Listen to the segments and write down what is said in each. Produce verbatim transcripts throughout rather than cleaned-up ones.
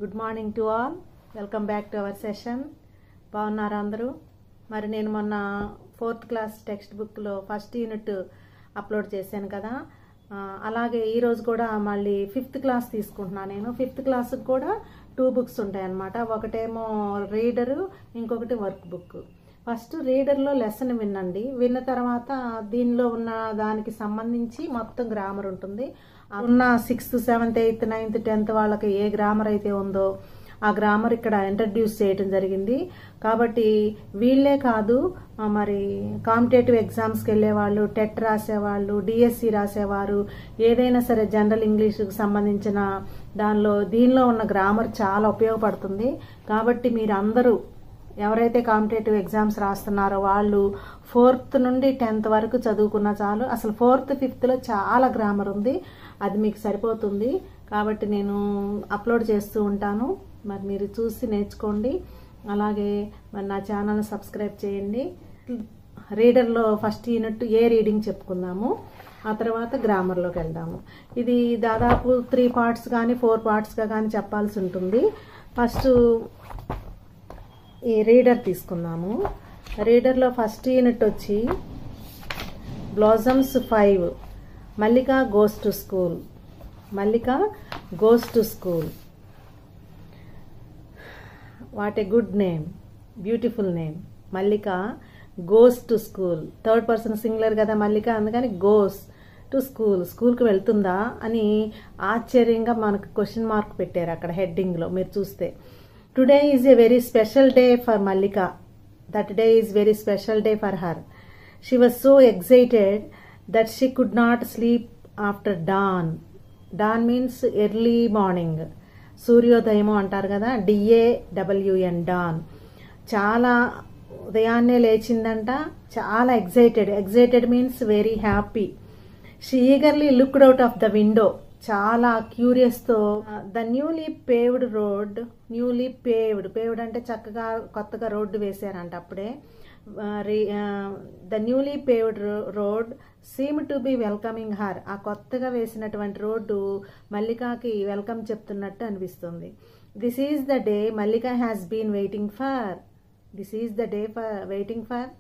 Good morning to all. Welcome back to our session. బాగున్నారా అందరూ? మరి నేను మొన్న ఫోర్త్ క్లాస్ టెక్స్ట్ బుక్లో ఫస్ట్ యూనిట్ అప్లోడ్ చేశాను కదా, అలాగే ఈరోజు కూడా మళ్ళీ ఫిఫ్త్ క్లాస్ తీసుకుంటున్నాను. నేను ఫిఫ్త్ క్లాస్కి కూడా టూ బుక్స్ ఉంటాయన్నమాట. ఒకటేమో రీడరు, ఇంకొకటి వర్క్ బుక్. ఫస్ట్ రీడర్లో లెసన్ వినండి. విన్న తర్వాత దీనిలో ఉన్న దానికి సంబంధించి మొత్తం గ్రామర్ ఉంటుంది. ఉన్న sixth seventh eighth ninth tenth వాళ్ళకి ఏ గ్రామర్ అయితే ఉందో ఆ గ్రామర్ ఇక్కడ ఇంట్రడ్యూస్ చేయడం జరిగింది. కాబట్టి వీళ్ళే కాదు, మరి కాంపిటేటివ్ ఎగ్జామ్స్కి వెళ్ళేవాళ్ళు, టెట్ రాసేవాళ్ళు, డిఎస్సి రాసేవారు, ఏదైనా సరే జనరల్ ఇంగ్లీష్కి సంబంధించిన దానిలో దీనిలో ఉన్న గ్రామర్ చాలా ఉపయోగపడుతుంది. కాబట్టి మీరు అందరూ ఎవరైతే కాంపిటేటివ్ ఎగ్జామ్స్ రాస్తున్నారో వాళ్ళు ఫోర్త్ నుండి టెన్త్ వరకు చదువుకున్నా చాలు. అసలు ఫోర్త్ ఫిఫ్త్లో చాలా గ్రామర్ ఉంది, అది మీకు సరిపోతుంది. కాబట్టి నేను అప్లోడ్ చేస్తూ ఉంటాను, మరి మీరు చూసి నేర్చుకోండి. అలాగే మరి నా ఛానల్ని సబ్స్క్రైబ్ చేయండి. రీడర్లో ఫస్ట్ యూనిట్ ఏ రీడింగ్ చెప్పుకుందాము, ఆ తర్వాత గ్రామర్లోకి వెళ్దాము. ఇది దాదాపు త్రీ పార్ట్స్ కానీ ఫోర్ పార్ట్స్గా కానీ చెప్పాల్సి ఉంటుంది. ఫస్ట్ ఈ రీడర్ తీసుకుందాము. రీడర్లో ఫస్ట్ యూనిట్ వచ్చి blossoms five, Mallika goes to school. Mallika goes to school. What a good name, beautiful name. Mallika goes to school. Third person singular కదా మల్లిక, అందుకని గోస్ టు స్కూల్. స్కూల్కి వెళ్తుందా అని ఆశ్చర్యంగా మనకు క్వశ్చన్ మార్క్ పెట్టారు అక్కడ హెడ్డింగ్లో మీరు చూస్తే. Today is a very special day for Mallika. That day is very special day for her. She was so excited that she could not sleep after dawn. Dawn means early morning. సూర్యోదయము అంటారు కదా, డిఏడబ్ల్యూఎన్, don. చాలా ఉదయాన్నే లేచిందంట, చాలా excited. Excited means very happy. She eagerly looked out of the window. చాలా క్యూరియస్తో the newly paved road, newly paved, paved అంటే చక్కగా కొత్తగా రోడ్డు వేశారంట అప్పుడే. The newly paved road seem to be welcoming her. ఆ కొత్తగా వేసినటువంటి రోడ్డు మల్లికాకి వెల్కమ్ చెప్తున్నట్టు అనిపిస్తుంది. This is the day Mallika has been waiting for. This is the day for waiting for.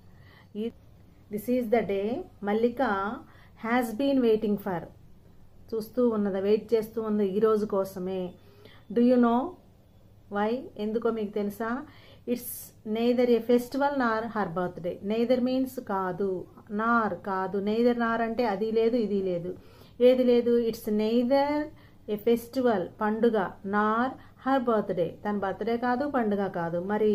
This is the day Mallika has been waiting for. చూస్తూ ఉన్నదా, wait చేస్తూ ఉంది ఈ రోజు కోసమే. Do you know why? ఎందుకో మీకు తెలుసా? It's neither a festival nor her birthday. Neither means కాదు, నార్ కాదు. నెయిదర్ నార్ అంటే అది లేదు ఇది లేదు, ఏది లేదు. ఇట్స్ నెయిదర్ ఏ ఫెస్టివల్ పండుగ, నార్ హర్ బర్త్డే తన బర్త్డే కాదు, పండుగ కాదు. మరి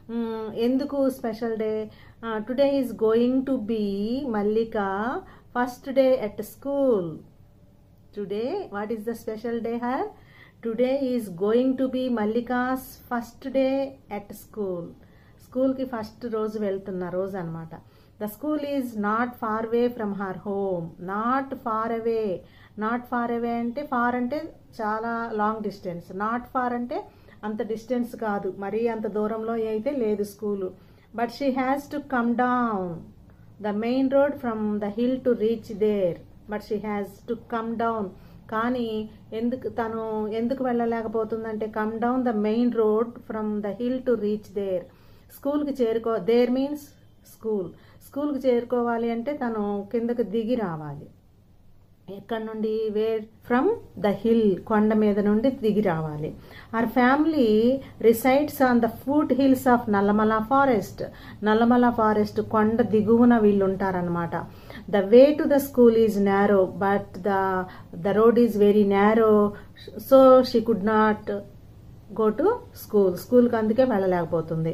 ఎందుకు special day? Today is going to be Mallika first day at school. Today, what is the special day here? Today is going to be Mallika's first day at school. School ki first రోజు వెళ్తున్న రోజు అన్నమాట. The school is not far away from her home. Not far away. Not far away అంటే far అంటే చాలా long distance. Not far అంటే అంత distance కాదు, మరీ అంత దూరంలో అయితే లేదు school. But she has to come down the main road from the hill to reach there. But she has to come down. కానీ ఎందుకు తను ఎందుకు వెళ్ళలేకపోతుందంటే, come down the main road from the hill to reach there. స్కూల్కి చేరుకో, there means school. స్కూల్కి చేరుకోవాలి అంటే తను కిందకు దిగి రావాలి. ఎక్కడి నుండి? వేర్ ఫ్రమ్ ద హిల్, కొండ మీద నుండి దిగి రావాలి. Our family resides on the foothills of Nallamala forest. Nallamala forest కొండ దిగువన వీళ్ళు ఉంటారనమాట. The way to the school is narrow, but the the road is very narrow, so she could not go to school. School కి అందుకే వెళ్ళలేకపోతుంది.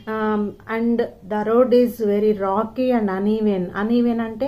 And the road is very rocky and uneven. Uneven అంటే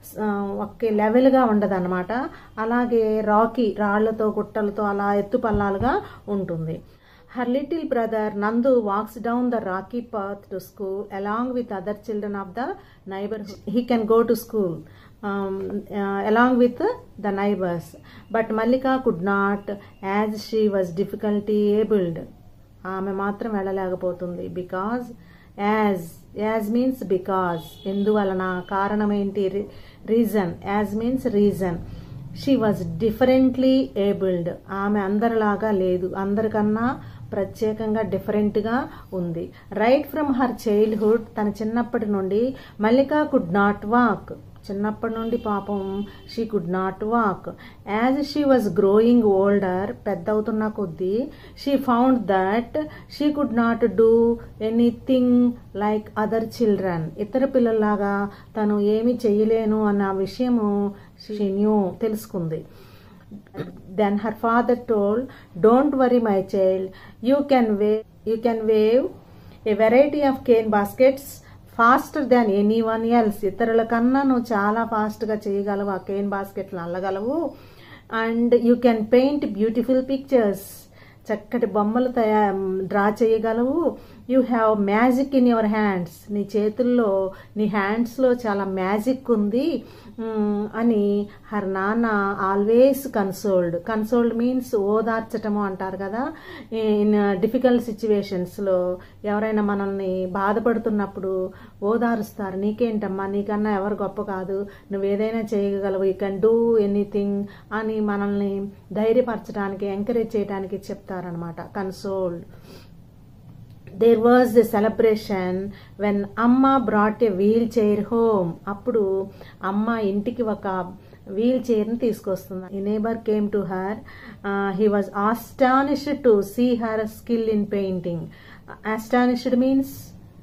ఒకే లెవెల్గా ఉండదు అనమాట. అలాగే Rocky, రాళ్లతో గుట్టలతో అలా ఎత్తుపల్లాలుగా ఉంటుంది. Her little brother Nandu walks down the rocky path to school along with other children of the neighborhood. He can go to school um, uh, along with the neighbors. But Mallika could not, as she was difficulty abled. ఆమె మాత్రం వెళ్ళలేకపోతుంది. Because as, as means because, ఎందువలన, కారణం ఏంటి, reason. As means reason. She was differently abled. ఆమె అందరిలాగా లేదు, అందరికన్నా ప్రత్యేకంగా డిఫరెంట్గా ఉంది. రైట్ ఫ్రమ్ హర్ చైల్డ్హుడ్, తన చిన్నప్పటి నుండి మల్లిక కుడ్ నాట్ వాక్. చిన్నప్పటి నుండి పాపం she could not walk. As she was growing older, పెద్ద అవుతున్న కొద్దీ she found that she could not do anything like other children. ఇతర పిల్లల్లాగా తను ఏమీ చెయ్యలేను అన్న విషయము షీ న్యూ, తెలుసుకుంది. Then her father told, "Don't worry, my child. You can wave, you can wave a variety of cane baskets faster than anyone else." ఇతరుల కన్నా నువ్వు చాలా ఫాస్ట్గా చేయగలవు, ఆ కేన్ బాస్కెట్లు అల్లగలవు. And you can paint beautiful pictures, చక్కటి బొమ్మలు తయా డ్రా చేయగలవు. You have magic in your hands, నీ చేతుల్లో, నీ హ్యాండ్స్లో చాలా మ్యాజిక్ ఉంది అని హర్ నాన్న ఆల్వేస్ కన్సోల్డ్. కన్సోల్డ్ మీన్స్ ఓదార్చటము అంటారు కదా. ఇన్ డిఫికల్ట్ సిచ్యువేషన్స్లో ఎవరైనా మనల్ని బాధపడుతున్నప్పుడు ఓదారుస్తారు. నీకేంటమ్మా, నీకన్నా ఎవరు గొప్ప కాదు, నువ్వు ఏదైనా చేయగలవు, యూ కెన్ డూ ఎనీథింగ్ అని మనల్ని ధైర్యపరచడానికి, ఎంకరేజ్ చేయడానికి చెప్తారనమాట. Consoled. There was the celebration when అమ్మ brought a wheelchair home. అప్పుడు అమ్మ ఇంటికి ఒక వీల్ చైర్ని తీసుకొస్తుంది. ఈ neighbour came to her. He was astonished to see her skill in painting. Astonished means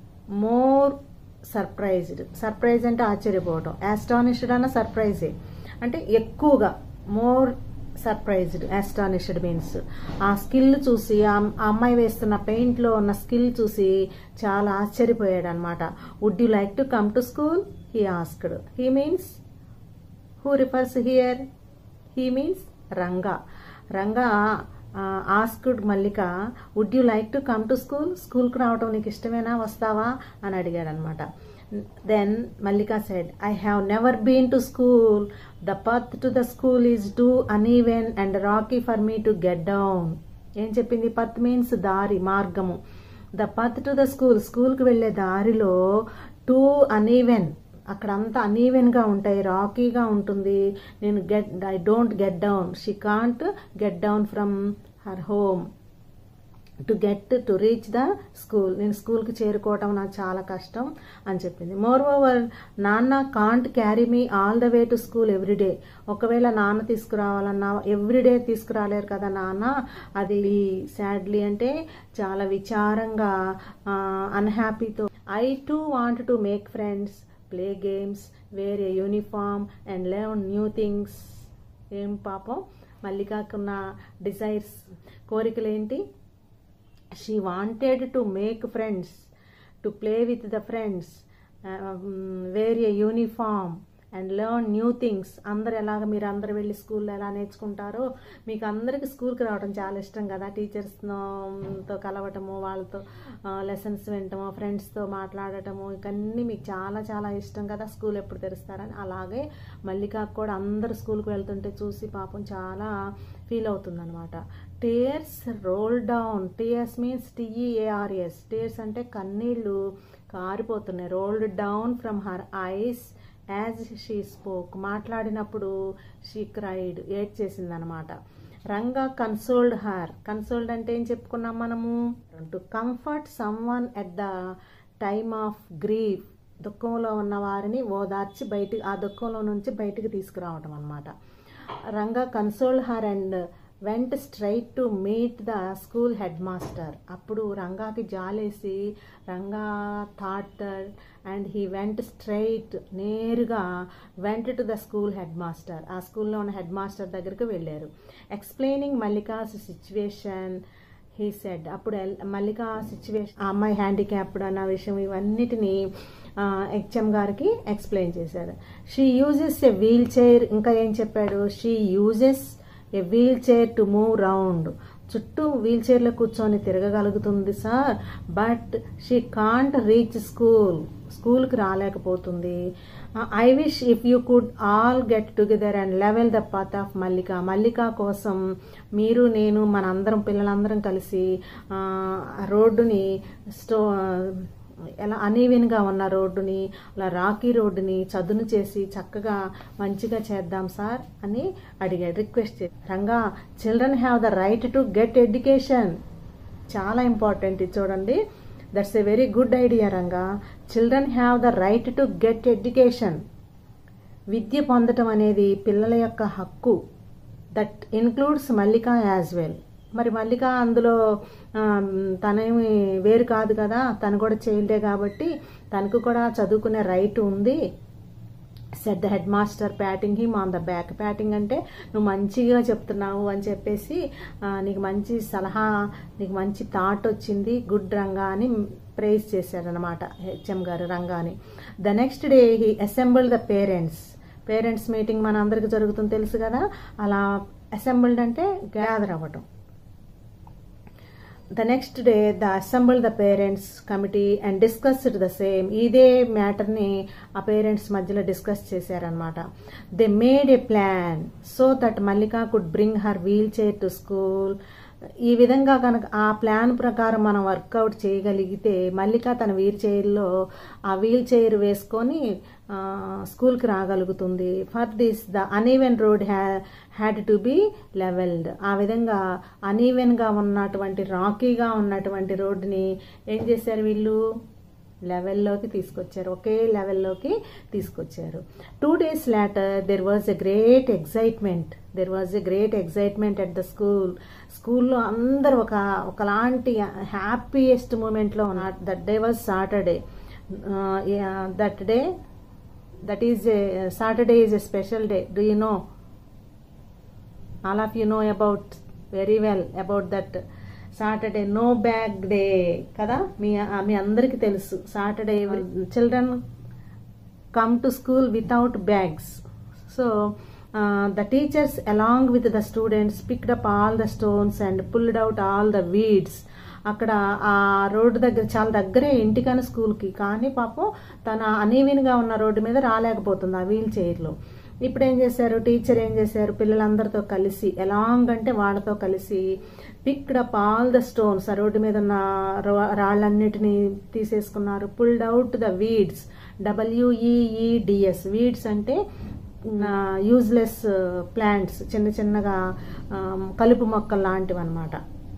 more surprised. Surprise అంటే ఆశ్చర్యపోవటం. ఆస్టానిష్డ్ అన్న సర్ప్రైజే అంటే ఎక్కువగా, మోర్ సర్ప్రైజ్డ్. ఆస్టానిష్డ్ మీన్స్ ఆ స్కిల్ చూసి, ఆ అమ్మాయి వేస్తున్న పెయింట్లో ఉన్న స్కిల్ చూసి చాలా ఆశ్చర్యపోయాడు అనమాట. Would you like to come to school, he asked. He means, who refers here? He means Ranga. Ranga asked Mallika, would you like to come to school, స్కూల్కి రావటం నీకు ఇష్టమేనా, వస్తావా అని అడిగాడు అనమాట. Then Mallika said, "I have never been to school. The path to the school is too uneven and rocky for me to get down." ఏం చెప్పింది? పత్ మీన్స్ దారి, మార్గము. The path to the school, స్కూల్కి వెళ్ళే దారిలో టూ అనీవెన్, అక్కడంతా అనీవెన్గా ఉంటాయి, రాకీగా ఉంటుంది. నేను get I don't get down. She can't get down from her home to get to reach the school. నేను స్కూల్కి చేరుకోవటం నాకు చాలా కష్టం అని చెప్పింది. మోర్ ఓవర్, నాన్న can't carry me all the way to school every day. ఒకవేళ నాన్న తీసుకురావాలన్నా ఎవ్రీడే తీసుకురాలేరు కదా నాన్న. అది సాడ్లీ అంటే చాలా విచారంగా, అన్హ్యాపీతో. I to want to make friends, play games, wear a uniform and learn new things. ఏం పాపం మల్లికాకున్న డిజైర్స్, కోరికలు ఏంటి? She wanted to make friends, to play with the friends, uh, wear a uniform and learn new things. అందరు ఎలాగ మీరు అందరు వెళ్ళి స్కూల్లో ఎలా నేర్చుకుంటారో, మీకు అందరికీ స్కూల్కి రావడం చాలా ఇష్టం కదా. టీచర్స్తో కలవటము, వాళ్ళతో లెసన్స్ వినటము, ఫ్రెండ్స్తో మాట్లాడటము, ఇవన్నీ మీకు చాలా చాలా ఇష్టం కదా. స్కూల్ ఎప్పుడు తెరుస్తారని. అలాగే మల్లికాకు కూడా అందరు స్కూల్కి వెళ్తుంటే చూసి పాపం చాలా ఫీల్ అవుతుందన్నమాట. Tears roll down. Tears means T E A R S. Tears అంటే కన్నీళ్ళు కారిపోతున్నాయి. Rolled down from her eyes as she spoke. మాట్లాడినప్పుడు షీ క్రైడ్, ఏడ్ చేసిందనమాట. Ranga consoled her. కన్సోల్డ్ అంటే ఏం చెప్పుకున్నాం మనము? To comfort someone at the time of grief. దుఃఖంలో ఉన్న వారిని ఓదార్చి బయటికి, ఆ దుఃఖంలో నుంచి బయటికి తీసుకురావటం అనమాట. Ranga consoled her and went straight to meet the school headmaster. అప్పుడు రంగాకి జాలేసి, Ranga thought and he went straight, నేరుగా went to the school headmaster. ఆ స్కూల్లో ఉన్న హెడ్ మాస్టర్ దగ్గరికి వెళ్ళారు. Explaining Mallika's situation, he said. అప్పుడు మల్లికా సిచ్యువేషన్, ఆ అమ్మాయి హ్యాండిక్యాప్డ్ అన్న విషయం, ఇవన్నిటినీ హెచ్ఎం గారికి ఎక్స్ప్లెయిన్ చేశారు. She uses a wheelchair. ఇంకా ఏం చెప్పాడు? She uses a wheel chair to move round. చుట్టూ వీల్ చైర్లో కూర్చొని తిరగగలుగుతుంది sir, but she can't reach school. స్కూల్కి రాలేకపోతుంది. I wish if you could all get together and level the path of Mallika. Mallika కోసం మీరు, నేను, మనందరం, పిల్లలందరం కలిసి రోడ్డుని స్టో ఎలా అనీవెన్గా ఉన్న రోడ్డుని, అలా రాకీ రోడ్డుని చదును చేసి చక్కగా మంచిగా చేద్దాం సార్ అని అడిగాడు, రిక్వెస్ట్ చేసి. Ranga, children have the right to get education. చాలా ఇంపార్టెంట్ ఇది చూడండి. That's a very good idea Ranga. Children have the right to get education. విద్య పొందటం అనేది పిల్లల యొక్క హక్కు. That includes Mallika as well. మరి మల్లిక అందులో తనేమి వేరు కాదు కదా, తను కూడా చైల్డే కాబట్టి తనకు కూడా చదువుకునే రైట్ ఉంది. Said the headmaster patting him on the back. Patting అంటే నువ్వు మంచిగా చెప్తున్నావు అని చెప్పేసి, నీకు మంచి సలహా, నీకు మంచి థాట్ వచ్చింది, గుడ్ రంగా అని ప్రైజ్ చేశారనమాట హెచ్ఎం గారు రంగాని. The next day he assembled the parents. Parents meeting మన అందరికి జరుగుతుంది తెలుసు కదా, అలా అసెంబుల్డ్ అంటే గ్యాదర్ అవ్వటం. The next day the assemble the parents committee and discussed the same. ఇదే మ్యాటర్ని ఆ పేరెంట్స్ మధ్యలో డిస్కస్ చేశారనమాట. They made a plan so that Mallika could bring her wheel chair to school. ఈ విధంగా కనుక ఆ ప్లాన్ ప్రకారం మనం వర్కౌట్ చేయగలిగితే మల్లిక తన వీల్ చైర్లో ఆ వీల్ చైర్ వేసుకొని స్కూల్కి రాగలుగుతుంది. For this the uneven road హ్యా హ్యాడ్ టు బి లెవెల్డ్. ఆ విధంగా అనీవెన్గా ఉన్నటువంటి రాకీగా ఉన్నటువంటి రోడ్డుని ఏం చేశారు వీళ్ళు, లెవెల్లోకి తీసుకొచ్చారు, ఒకే లెవెల్లోకి తీసుకొచ్చారు. Two days later there was a great excitement there was a great excitement at the school. స్కూల్లో అందరూ ఒక ఒకలాంటి హ్యాపీయెస్ట్ మూమెంట్లో ఉన్నారు. That day was Saturday. That day that is a Saturday is a special day. Do you know? All of you know about very well about that Saturday no bag day కదా, మీ మీ అందరికీ తెలుసు. Saturday children come to school without bags. So the teachers along with the students picked up all the stones and pulled out all the weeds. అక్కడ ఆ road దగ్గర చాలా దగ్గరే ఇంటికని స్కూల్కి, కానీ పాపం తన అనీవెన్గా ఉన్న రోడ్డు మీద రాలేకపోతుంది ఆ వీల్ చైర్లో. ఇప్పుడు ఏం చేశారు, టీచర్ ఏం చేశారు, పిల్లలందరితో కలిసి, ఎలాంగ్ అంటే వాళ్ళతో కలిసి picked up all the stones, ఆ రోడ్డు మీద ఉన్న రాళ్ళన్నిటినీ తీసేసుకున్నారు. Pulled out the weeds, W E E D S. Weeds అంటే యూజ్లెస్ ప్లాంట్స్, చిన్న చిన్నగా కలుపు మొక్కలు లాంటివి అనమాట.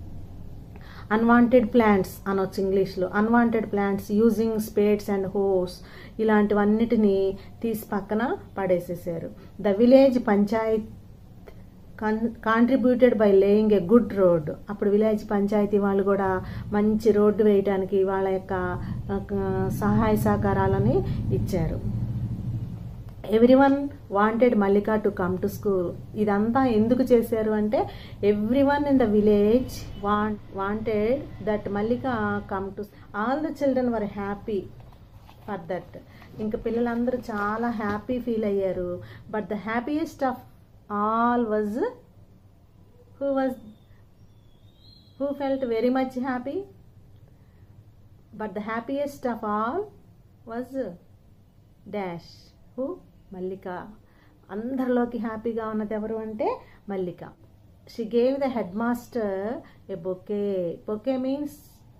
అన్వాంటెడ్ ప్లాంట్స్ అనొచ్చు ఇంగ్లీష్లో. Unwanted plants using spades and hoes, ఇలాంటివన్నిటినీ తీసి పక్కన పడేసేసారు. The village panchayat contributed by laying a good road. అప్పుడు విలేజ్ పంచాయతీ వాళ్ళు కూడా మంచి రోడ్డు వేయడానికి వాళ్ళ యొక్క సహాయ సహకారాలని ఇచ్చారు. Everyone wanted Mallika to come to school. ఇదంతా ఎందుకు చేశారు అంటే everyone in the village want wanted that Mallika come to. All the children were happy for that. ఇంకా పిల్లలందరూ చాలా హ్యాపీ ఫీల్ అయ్యారు. But the happiest of all was who was who felt very much happy. But the happiest of all was dash who Mallika. అందరిలోకి హ్యాపీగా ఉన్నది ఎవరు అంటే Mallika. She gave the head master a bouquet. Bouquet means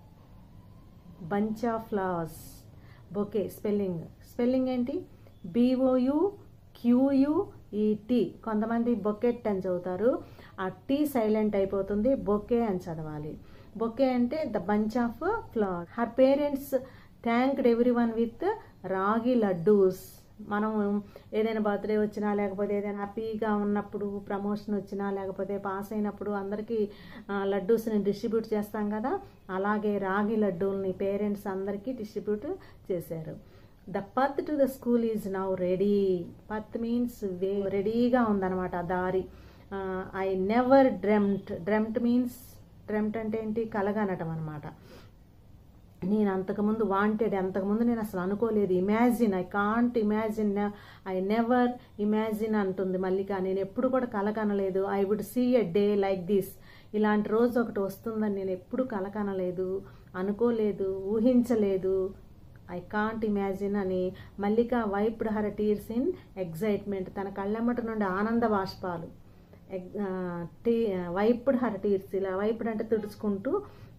bunch of flowers. Bouquet spelling spelling ఏంటి, B O U క్యూయుఈటి. కొంతమంది బొకెట్ అని చదువుతారు, ఆ టీ సైలెంట్ అయిపోతుంది, బొకే అని చదవాలి. బొకే అంటే the bunch of flower. Her parents thanked every one with ragi laddoos. మనం ఏదైనా బర్త్డే వచ్చినా లేకపోతే ఏదైనా హ్యాపీగా ఉన్నప్పుడు, ప్రమోషన్ వచ్చినా లేకపోతే పాస్ అయినప్పుడు అందరికీ లడ్డూస్ని డిస్ట్రిబ్యూట్ చేస్తాం కదా, అలాగే రాగి లడ్డూల్ని పేరెంట్స్ అందరికీ డిస్ట్రిబ్యూట్ చేశారు. The path to the school is now ready. Path means way, రెడీగా ఉందన్నమాట దారి. I never dreamt. Dreamt means, dreamt అంటే ఏంటి, కలగనటం అనమాట. నేను అంతకుముందు వాంటెడ్, అంతకుముందు నేను అసలు అనుకోలేదు. Imagine, I can't imagine, I never imagine అంటుంది మల్లిక. నేను ఎప్పుడు కూడా కలకనలేదు. I would see a day like this. ఇలాంటి రోజు ఒకటి వస్తుందని నేను ఎప్పుడు కలకనలేదు, అనుకోలేదు, ఊహించలేదు. ఐ కాంట్ ఇమాజిన్ అని Mallika wiped her tears in excitement. తన కళ్ళెమ్మట నుండి ఆనంద బాష్పాలు. టీ వైప్డ్ హర్ టీర్స్, ఇలా వైప్డ్ అంటే తుడుచుకుంటూ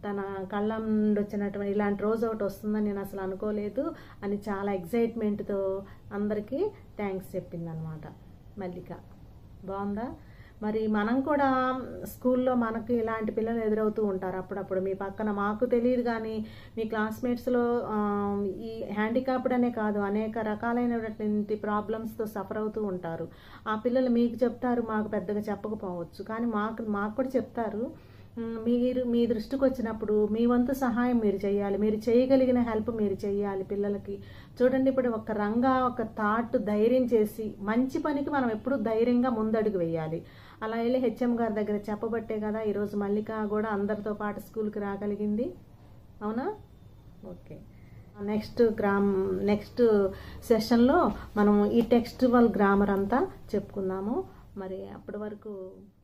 తన కళ్ళ నుండి వచ్చినటువంటి ఇలాంటి రోజు ఒకటి వస్తుందని నేను అసలు అనుకోలేదు అని చాలా ఎగ్జైట్మెంట్తో అందరికీ థ్యాంక్స్ చెప్పిందనమాట మల్లిక. బాగుందా? మరి మనం కూడా స్కూల్లో మనకి ఇలాంటి పిల్లలు ఎదురవుతూ ఉంటారు అప్పుడప్పుడు. మీ పక్కన మాకు తెలియదు కానీ మీ క్లాస్మేట్స్లో ఈ హ్యాండిక్యాప్డ్ అనే కాదు అనేక రకాలైనటువంటి ప్రాబ్లమ్స్తో సఫర్ అవుతూ ఉంటారు. ఆ పిల్లలు మీకు చెప్తారు, మాకు పెద్దగా చెప్పకపోవచ్చు, కానీ మాకు మాకు కూడా చెప్తారు. మీరు మీ దృష్టికి వచ్చినప్పుడు మీ వంతు సహాయం మీరు చేయాలి, మీరు చేయగలిగిన హెల్ప్ మీరు చేయాలి పిల్లలకి. చూడండి, ఇప్పుడు ఒక రంగా ఒక థాట్ ధైర్యం చేసి మంచి పనికి మనం ఎప్పుడు ధైర్యంగా ముందడుగు వేయాలి. అలా వెళ్ళి హెచ్ఎం గారి దగ్గర చెప్పబట్టే కదా ఈరోజు మల్లిక కూడా అందరితో పాటు స్కూల్కి రాగలిగింది. అవునా? ఓకే, నెక్స్ట్ గ్రామ్ నెక్స్ట్ సెషన్లో మనం ఈ టెక్స్టువల్ గ్రామర్ అంతా చెప్పుకుందాము. మరి అప్పటి వరకు